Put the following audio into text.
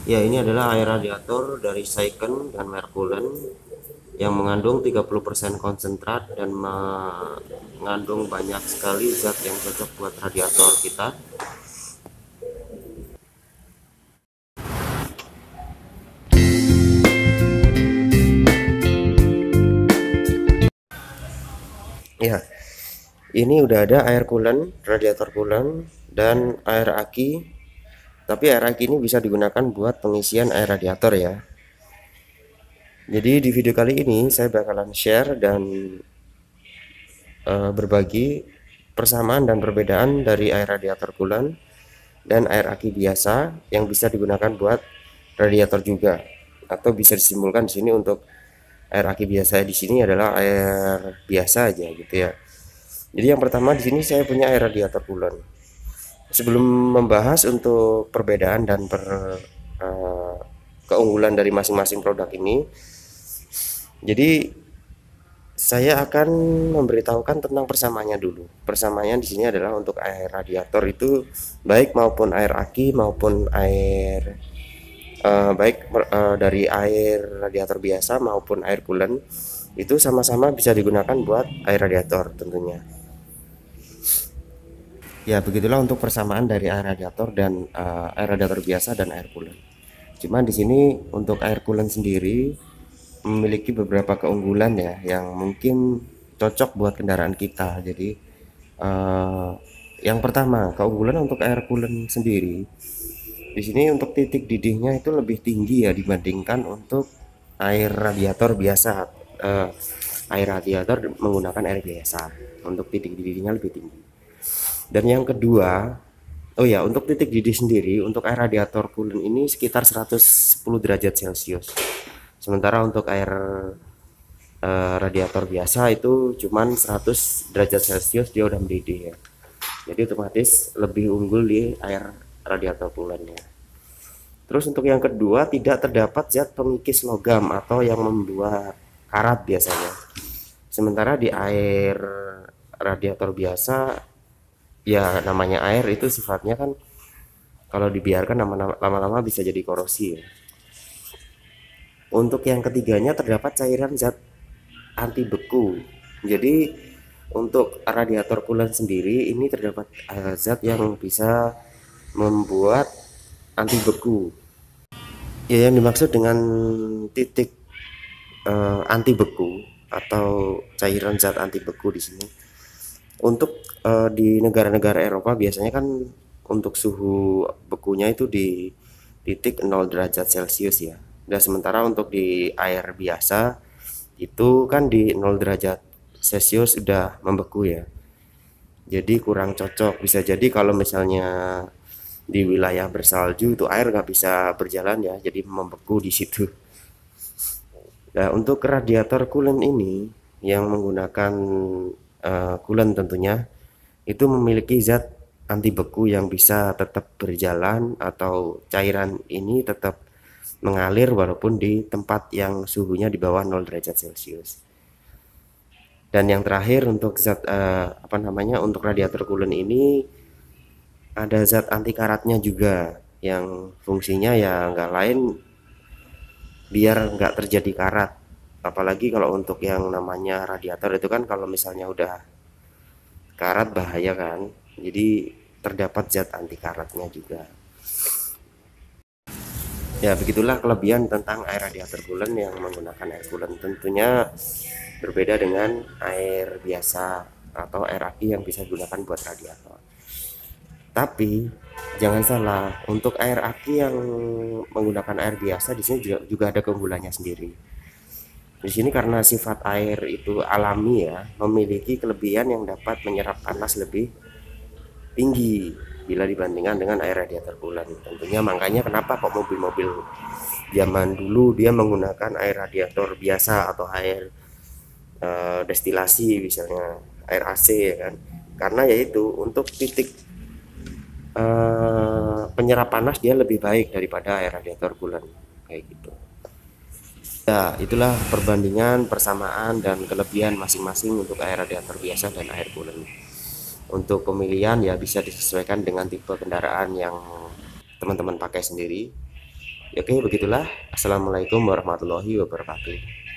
Ya, ini adalah air radiator dari Saiken dan Merkulen yang mengandung 30% konsentrat dan mengandung banyak sekali zat yang cocok buat radiator kita. Ya, ini udah ada air coolant, radiator coolant, dan air aki. Tapi air aki ini bisa digunakan buat pengisian air radiator ya. Jadi di video kali ini saya bakalan share dan berbagi persamaan dan perbedaan dari air radiator coolant dan air aki biasa yang bisa digunakan buat radiator juga, atau bisa disimpulkan di sini untuk air aki biasa di sini adalah air biasa aja gitu ya. Jadi yang pertama di sini saya punya air radiator coolant. Sebelum membahas untuk perbedaan dan keunggulan dari masing-masing produk ini, jadi saya akan memberitahukan tentang persamaannya dulu. Persamaannya di sini adalah untuk air radiator itu baik maupun air aki maupun air dari air radiator biasa maupun air coolant itu sama-sama bisa digunakan buat air radiator tentunya. Ya, begitulah untuk persamaan dari air radiator dan air radiator biasa dan air coolant. Cuman di sini untuk air coolant sendiri memiliki beberapa keunggulan ya yang mungkin cocok buat kendaraan kita. Jadi yang pertama, keunggulan untuk air coolant sendiri di sini untuk titik didihnya itu lebih tinggi ya dibandingkan untuk air radiator biasa. Air radiator menggunakan air biasa untuk titik didihnya lebih tinggi. Dan yang kedua, oh ya, untuk titik didih sendiri untuk air radiator coolant ini sekitar 110 derajat Celcius. Sementara untuk air radiator biasa itu cuman 100 derajat Celcius dia udah mendidih ya. Jadi otomatis lebih unggul di air radiator coolant ya. Terus untuk yang kedua, tidak terdapat zat pengikis logam atau yang membuat karat biasanya. Sementara di air radiator biasa ya namanya air itu sifatnya kan kalau dibiarkan lama-lama bisa jadi korosi ya. Untuk yang ketiganya terdapat cairan zat anti beku. Jadi untuk radiator coolant sendiri ini terdapat zat yang bisa membuat anti beku. Ya, yang dimaksud dengan titik anti beku atau cairan zat anti beku di sini untuk di negara-negara Eropa biasanya kan untuk suhu bekunya itu di titik 0 derajat Celcius ya. Dan sementara untuk di air biasa itu kan di 0 derajat Celcius sudah membeku ya. Jadi kurang cocok. Bisa jadi kalau misalnya di wilayah bersalju itu air nggak bisa berjalan ya, jadi membeku di situ. Nah, untuk radiator coolant ini yang menggunakan coolant tentunya itu memiliki zat anti beku yang bisa tetap berjalan atau cairan ini tetap mengalir walaupun di tempat yang suhunya di bawah 0 derajat Celcius. Dan yang terakhir untuk zat untuk radiator coolant ini ada zat anti karatnya juga yang fungsinya ya nggak lain biar nggak terjadi karat. Apalagi kalau untuk yang namanya radiator itu kan kalau misalnya udah karat bahaya kan, jadi terdapat zat anti karatnya juga. Ya, begitulah kelebihan tentang air radiator coolant yang menggunakan air coolant. Tentunya berbeda dengan air biasa atau air aki yang bisa digunakan buat radiator. Tapi jangan salah, untuk air aki yang menggunakan air biasa di sini juga ada keunggulannya sendiri. Di sini karena sifat air itu alami ya, memiliki kelebihan yang dapat menyerap panas lebih tinggi bila dibandingkan dengan air radiator coolant. Tentunya makanya kenapa kok mobil-mobil zaman dulu dia menggunakan air radiator biasa atau air destilasi misalnya air AC ya kan. Karena yaitu untuk titik penyerap panas dia lebih baik daripada air radiator coolant kayak gitu. Ya, itulah perbandingan, persamaan, dan kelebihan masing-masing untuk air radiator biasa dan air coolant. Untuk pemilihan ya bisa disesuaikan dengan tipe kendaraan yang teman-teman pakai sendiri. Oke, begitulah. Assalamualaikum warahmatullahi wabarakatuh.